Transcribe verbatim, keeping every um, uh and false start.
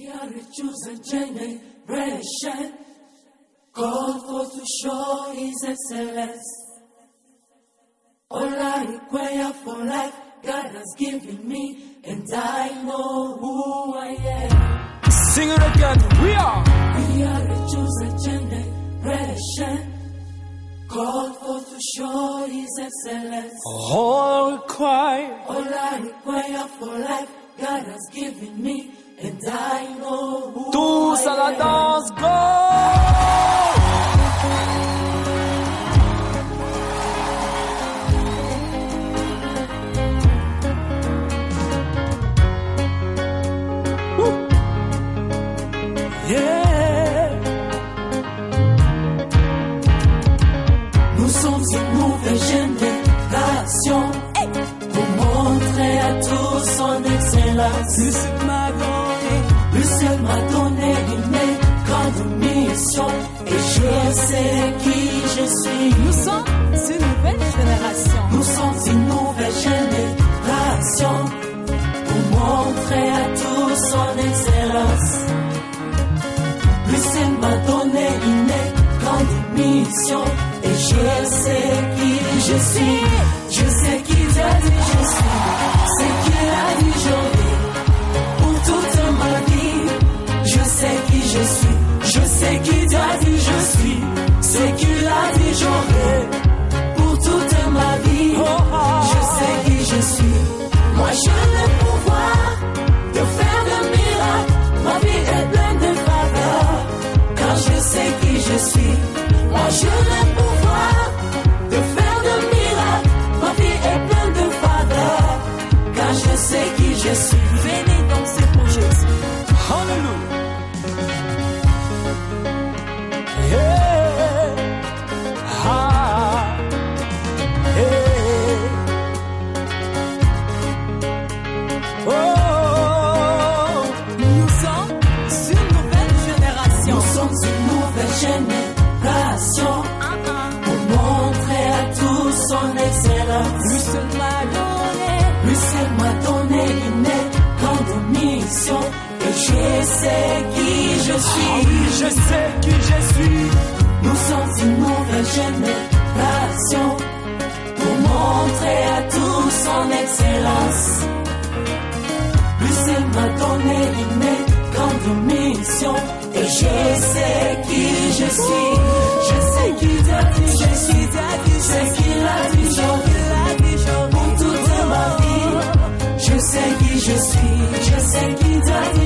We are a chosen generation, called for to show His excellence. All I require for life, God has given me, and I know who I am. Sing it again, we are. We are a chosen generation, called for to show His excellence. All required. All I require for life, God has given me, and I know who Tous I à la am. danse, go! Yeah. Nous sommes une nouvelle génération, hey, pour montrer à tous son excellence. Le ciel m'a donné, Le ciel m'a donné une grande mission, et je sais qui je suis. Nous sommes une nouvelle génération. Nous sommes une nouvelle génération, pour montrer à tous son excellence. Le ciel m'a donné une grande mission, et je sais qui je suis. Je sais qui t'a dit je suis. C'est qu'il a dit j'aurai pour toute ma vie. Je sais qui je suis. Je sais qui t'a dit je suis. C'est qu'il a dit j'aurai pour toute ma vie. Je sais qui je suis. Moi j'ai le pouvoir de faire de miracles. Ma vie est pleine de faveurs, car je sais qui je suis. Moi j'ai le pouvoir de faire de miracles. Ma vie est pleine de faveurs, car je sais qui je suis. Venez danser pour Jésus. hallelujah. Yeah. Ah. Yeah. Oh. Nous sommes une nouvelle génération. Nous sommes une nouvelle génération, Ah, ah. pour montrer à tous son excellence. Le ciel m'a donné. Le ciel m'a donné une grande mission, et je sais qui je Ah suis. oui, je sais qui je suis. Nous sommes une nouvelle génération, pour montrer à tous son excellence. Le ciel m'a donné une grande mission, et je sais qui je suis. Je sais qui t'a dit je suis. C'est qu'il a dit j'aurai pour toute ma vie. Je sais qui je suis. Je sais qui t'a dit